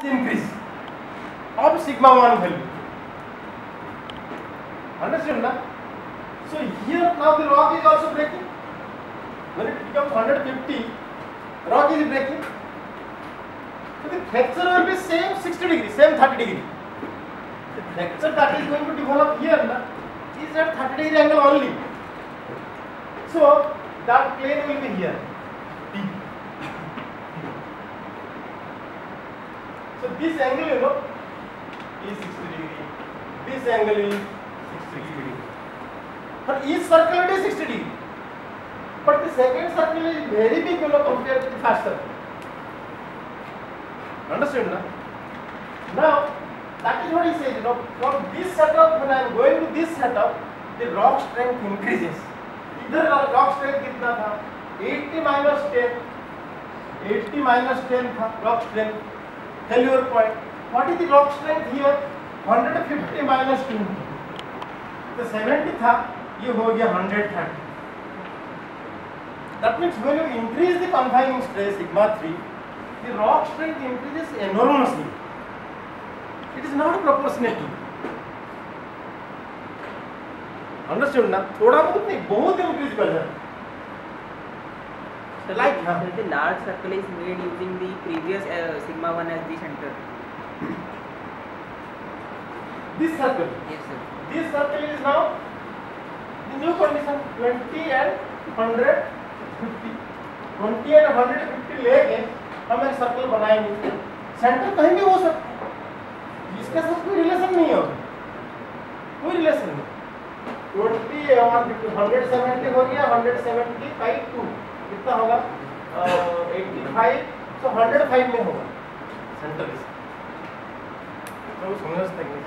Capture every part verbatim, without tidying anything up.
increase of sigma one value. Understand na? So here now the rock is also breaking. When it becomes one hundred fifty, rock is breaking. So the fracture will be same sixty degree, same thirty degree. The fracture that is going to develop here na, is at thirty degree angle only. So that plane will be here. T. So this angle, you know, is sixty degree. This angle is sixty degree. For each circle it is sixty degree. But the second circle is very big, you know, compared to the first circle. Understood, na? Now, that is what he says, you know, from this setup, when I am going to this setup, the rock strength increases. Either rock strength कितना था? eighty minus ten. eighty minus ten था rock strength. Failure point. What is the rock strength here? one hundred fifty minus two. तो seventy था, ये हो गया one hundred thirty. That means when you increase the confining stress sigma three, the rock strength increases enormously. It is not proportional. Understood ना? थोड़ा बहुत नहीं, बहुत increase कर जाए. So like हाँ. The large circle is made using the previous uh, sigma one as the center. This circle. Yes sir. This circle is now the new condition twenty and one hundred fifty. twenty and one hundred fifty लेके हम एक circle बनाएंगे. Centre कहीं भी हो सकता है. इसके साथ कोई रिलेशन नहीं होगा. कोई रिलेशन नहीं. twenty one hundred seventy हो गया. one hundred seventy by two कितना होगा? eighty-five. So one hundred five में होगा. सेंटर इस. तो समझते हैं.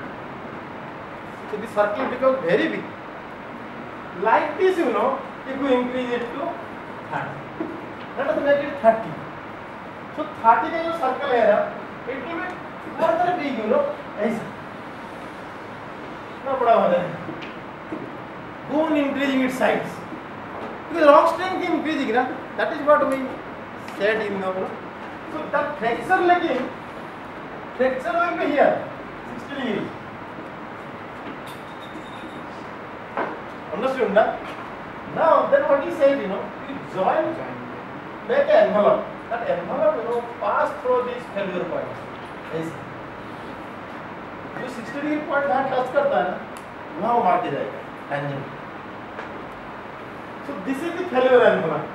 So the circle becomes very big. Like this, you know, if you increase it to thirty, let us make it thirty. So thirty का जो circle है ना, it will be further big, you know, ऐसा. कितना बड़ा हो जाए? Go on increasing its size. Because rock strength increasing, ना, that is what we said in the. So that fracture लेकिन fracture will be here, sixty degrees. Understood, na? Now, then what he said, you know, you join, make an envelope. That envelope, you know, pass through these failure points. Yes. जो sixty degree point जहाँ touch करता है ना, वहाँ वो मार के जाएगा, tangent. So this is the failure envelope.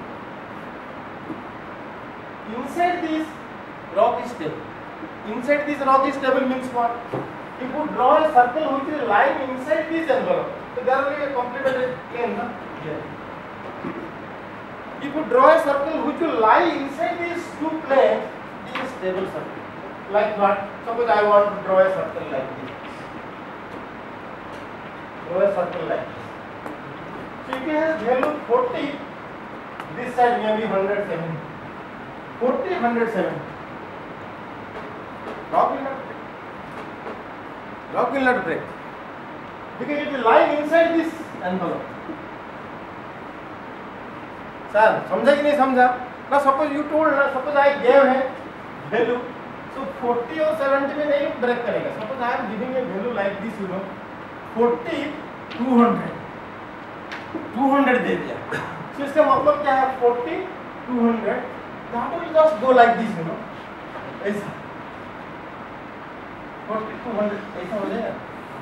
Inside this rock is stable. Inside this rock is stable means what? If you draw a circle which is lying inside this envelope, so there will be a complemented plane, na? Here. If you draw a circle which will lie inside these two planes, this is a stable circle. Like what? Suppose I want to draw a circle like this. Draw a circle like this. So if it has value forty, this side may be one hundred seventy. forty, one hundred seventy. Rock will not break. Rock will not break. Because it will lie inside this envelope. Sir, समझा कि नहीं समझा? Now suppose you told, ना suppose I gave है value, so forty और seventy में नहीं break करेगा. Suppose I am giving a value like this, you know, forty, two hundred, two hundred दे दिया. So इसका मतलब क्या है? forty, two hundred. That will just go like this, you know, ऐसा. forty, two hundred ऐसा हो जाएगा.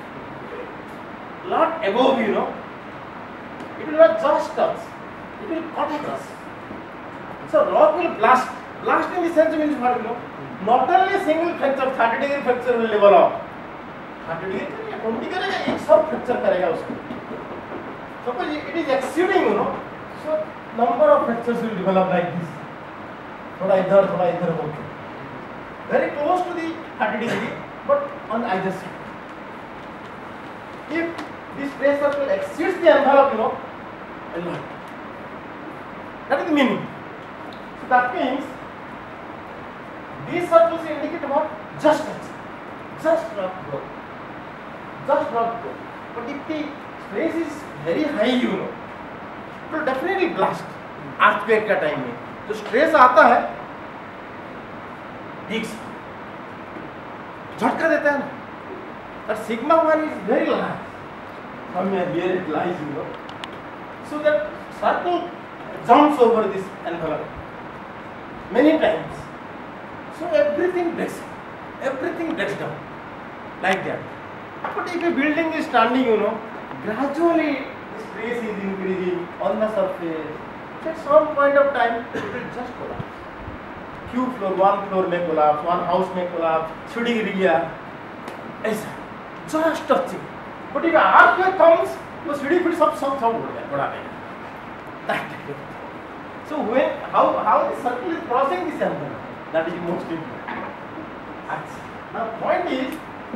Lot above, you know, it will not just touch, it will cut across. So rock will blast. Blast in the sense means what, you know, not only single fracture, thirty degree fracture will develop. thirty degree करेगा, twenty करेगा, एक सब fracture करेगा उसको. Suppose it is exceeding, you know, so number of fractures will develop like this. थोड़ा इधर, थोड़ा इधर होके. Very close to the thirty degree, but on either side. If this stress circle exceeds the envelope, you know, a lot. That is the meaning. So that means these circles indicate what? Just touch, just rock growth, just rock growth. But if the stress is very high, you know, it will definitely blast. Earthquake का time में जो stress आता है, peaks. झटका देता है ना. That sigma one is very large. From here, where it lies, you know. So that circle jumps over this envelope many times. So everything breaks, everything breaks down like that. But if a building is standing, you know, gradually the stress is increasing on the surface. At some point of time, it will just collapse. Few floor, one floor may collapse, one house may collapse, shooting area, ऐसा just touching. But if earthquake comes, वो सीढ़ी फिर सब सब सब उड़ गया, उड़ा देगा. That type of thing. So when how how the circle is crossing this envelope, that is most important. That's, now point is,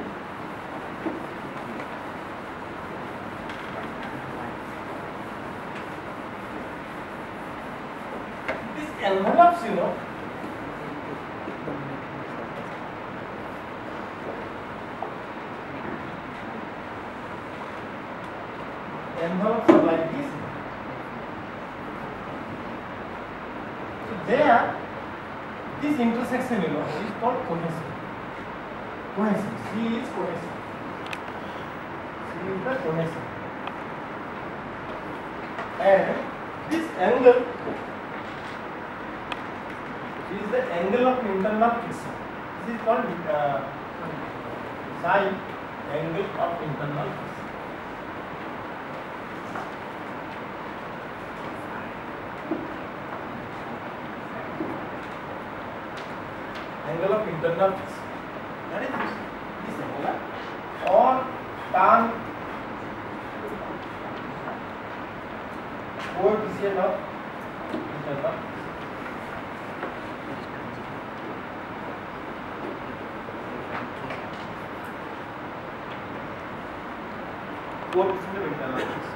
this envelopes, you know, envelopes are like this. So there, this intersection, you know, is called cohesion. Cohesion. C is cohesion. C is the cohesion. And this angle is the angle of internal friction. This is called uh, psi angle of internal friction. Angle of internal friction. That is this, this angle or tan coefficient of internal friction. Coefficient of internal friction.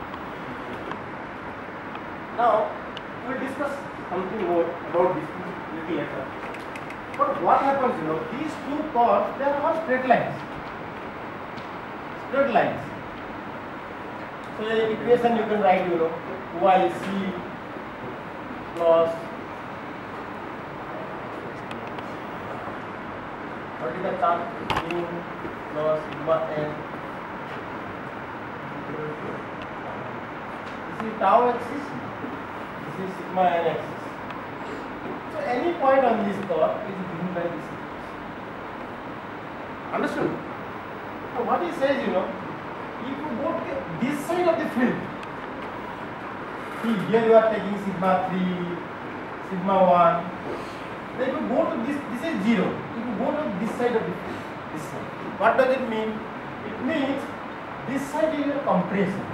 Now we will discuss something more about this little later. But what happens, you know, these two curves, they are all straight lines. Straight lines. So the equation you can write, you know, y c plus what is the term mu plus sigma n. This is tau axis. This is sigma n axis. So any point on this curve is given by this. Understood? So what he says, you know, if you go to this side of the field, see here you are taking sigma three, sigma one. Then if you go to this, this is zero. If you go to this side of the field, this side. What does it mean? It means this side is your compression.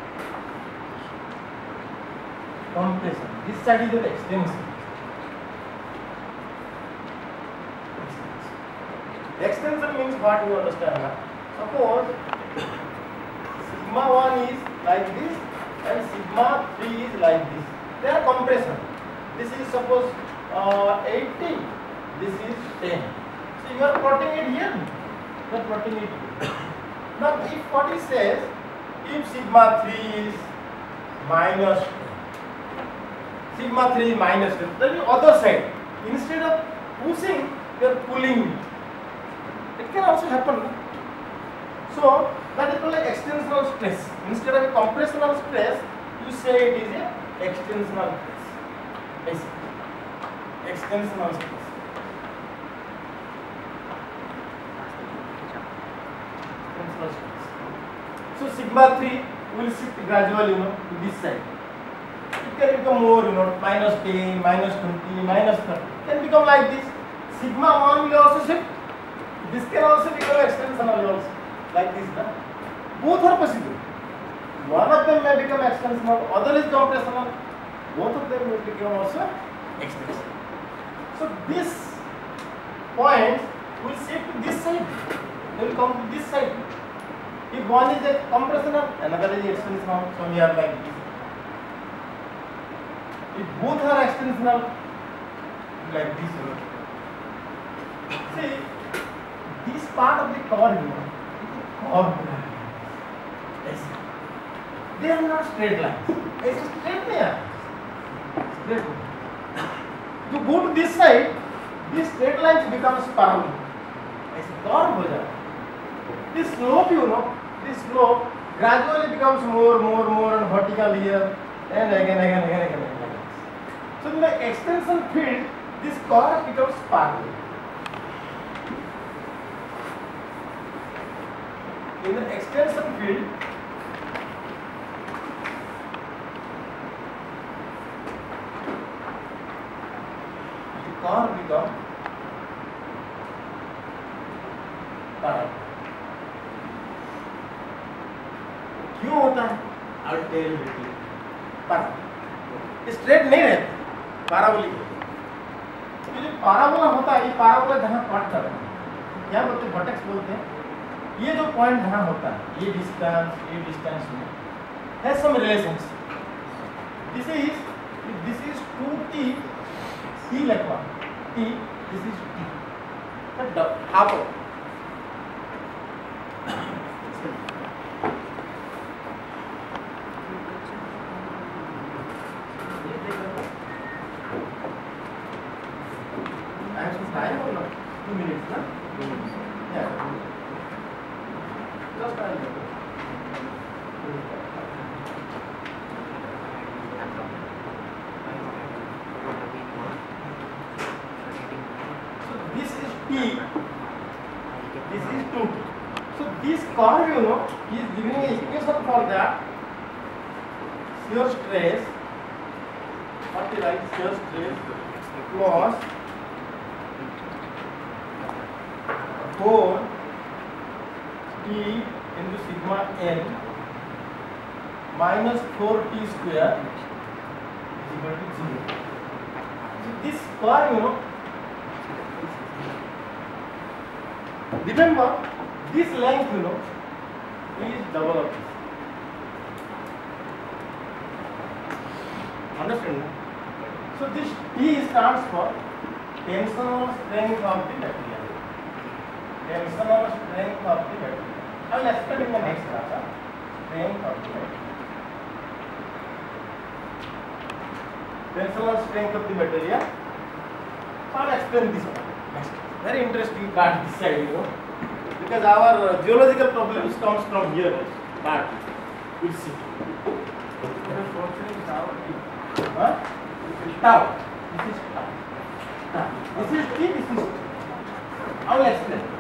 Compression. This side is your extension. Extension means what you understand now. Suppose sigma one is like this and sigma three is like this. They are compression. This is suppose uh, eighty. This is ten. So you are plotting it here. You are plotting it here. Now if what it says, if sigma three is minus ten, sigma three is minus ten, then the other side, instead of pushing, you are pulling it. It can also happen. So that is called like extensional stress. Instead of a compressional stress, you say it is a extensional stress. Extensional stress. Extensional stress. So sigma three will shift gradually, you know, to this side. It can become more, you know, minus ten, minus twenty, minus thirty. It can become like this. Sigma one will also shift. This can also become extensional also, like this. Na? Both are possible. One of them may become extensional, other is compressional. Both of them will become also extensional. So this point will shift to this side. They will come to this side. If one is a compressional, another is extensional. So we are like this. If both are extensional, like this. See. This part of the curve, you know, curve. Yes. They are not straight lines. It's a straight line. Straight line. To go to this side, these straight lines becomes parallel. ऐसे curve हो जाता है. This slope, you know, this slope gradually becomes more, more, more and vertical here, and again, again, again, again, again. So in the extension field, this curve becomes parallel. In the extension field, the curve becomes parallel. क्यों होता है? I'll tell you later. पर straight नहीं रहता, parabolic होता है. तो जो पैराबोला होता है, ये पैराबोला जहाँ कट कर रहा है, क्या बोलते हैं? वर्टेक्स बोलते हैं. ये जो पॉइंट जहाँ होता है, ये डिस्टेंस, ये डिस्टेंस में है some relations. This is this is two t t लिखवा t, this is t half. Two minutes, huh? Yeah. Just a minute. So this is T. This is two T. So this curve, you know, is giving an equation for that. Shear stress, what is like shear stress plus four T into sigma n minus four T square is equal to zero. So this curve, you know, remember this length, you know, is double of this. Understand? So this T stands for tensional strength of the material. Tensional strength of the material. I will explain in the next class. Huh? Strength of the material. Tensional strength of the material. So I will explain this one next. Very interesting part this side, you know, because our uh, geological problems comes from here. Part we'll see. Huh? Tau. This is tau. This is T. This is T. I will explain.